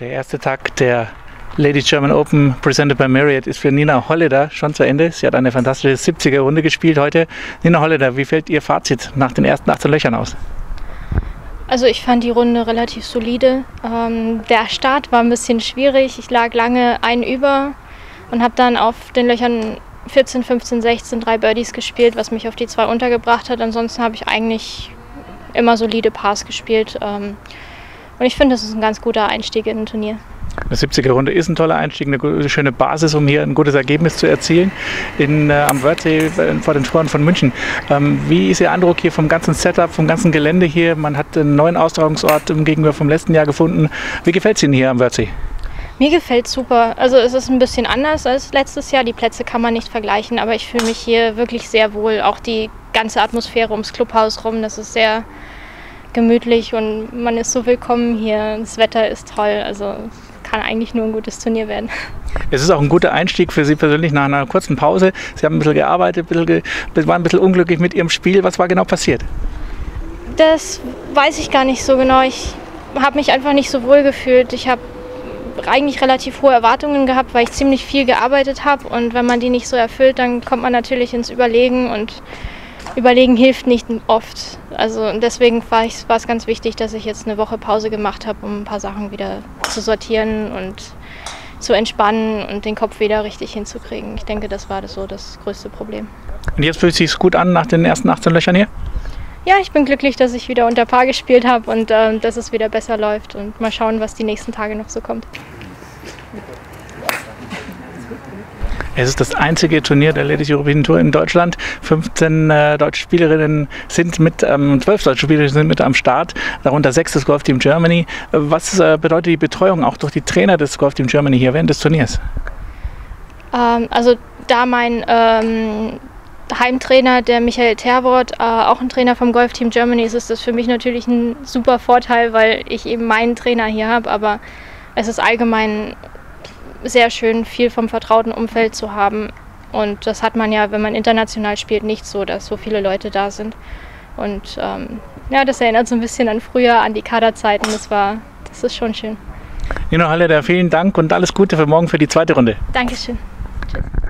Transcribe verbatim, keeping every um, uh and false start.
Der erste Tag der Ladies German Open, presented by Marriott, ist für Nina Holleder schon zu Ende. Sie hat eine fantastische siebziger Runde gespielt heute. Nina Holleder, wie fällt Ihr Fazit nach den ersten achtzehn Löchern aus? Also ich fand die Runde relativ solide. Ähm, der Start war ein bisschen schwierig. Ich lag lange ein über und habe dann auf den Löchern vierzehn, fünfzehn, sechzehn drei Birdies gespielt, was mich auf die zwei untergebracht hat. Ansonsten habe ich eigentlich immer solide Pars gespielt. Ähm, und ich finde, das ist ein ganz guter Einstieg in ein Turnier. Eine siebziger Runde ist ein toller Einstieg, eine gute, schöne Basis, um hier ein gutes Ergebnis zu erzielen in, äh, am Wörthsee vor den Toren von München. Ähm, wie ist Ihr Eindruck hier vom ganzen Setup, vom ganzen Gelände hier? Man hat einen neuen Austragungsort im Gegenüber vom letzten Jahr gefunden. Wie gefällt es Ihnen hier am Wörthsee? Mir gefällt es super. Also es ist ein bisschen anders als letztes Jahr. Die Plätze kann man nicht vergleichen, aber ich fühle mich hier wirklich sehr wohl. Auch die ganze Atmosphäre ums Clubhaus rum, das ist sehr gemütlich und man ist so willkommen hier. Das Wetter ist toll, also kann eigentlich nur ein gutes Turnier werden. Es ist auch ein guter Einstieg für Sie persönlich nach einer kurzen Pause. Sie haben ein bisschen gearbeitet, ein bisschen ge waren ein bisschen unglücklich mit Ihrem Spiel. Was war genau passiert? Das weiß ich gar nicht so genau. Ich habe mich einfach nicht so wohl gefühlt. Ich habe eigentlich relativ hohe Erwartungen gehabt, weil ich ziemlich viel gearbeitet habe. Und wenn man die nicht so erfüllt, dann kommt man natürlich ins Überlegen. Und Überlegen hilft nicht oft. Also deswegen war, ich, war es ganz wichtig, dass ich jetzt eine Woche Pause gemacht habe, um ein paar Sachen wieder zu sortieren und zu entspannen und den Kopf wieder richtig hinzukriegen. Ich denke, das war das so das größte Problem. Und jetzt fühlt es sich gut an nach den ersten achtzehn Löchern hier? Ja, ich bin glücklich, dass ich wieder unter Paar gespielt habe und äh, dass es wieder besser läuft. Und mal schauen, was die nächsten Tage noch so kommt. Es ist das einzige Turnier der Ladies European Tour in Deutschland. fünfzehn äh, deutsche Spielerinnen sind mit, ähm, zwölf deutsche Spielerinnen sind mit am Start, darunter sechs des Golf Team Germany. Was äh, bedeutet die Betreuung auch durch die Trainer des Golf Team Germany hier während des Turniers? Ähm, also da mein ähm, Heimtrainer, der Michael Terwort, äh, auch ein Trainer vom Golf Team Germany ist, ist das für mich natürlich ein super Vorteil, weil ich eben meinen Trainer hier habe, aber es ist allgemein sehr schön, viel vom vertrauten Umfeld zu haben. Und das hat man ja, wenn man international spielt, nicht so, dass so viele Leute da sind. Und ähm, ja, das erinnert so ein bisschen an früher, an die Kaderzeiten. Das war, das ist schon schön. Nina Holleder, vielen Dank und alles Gute für morgen für die zweite Runde. Dankeschön. Tschüss.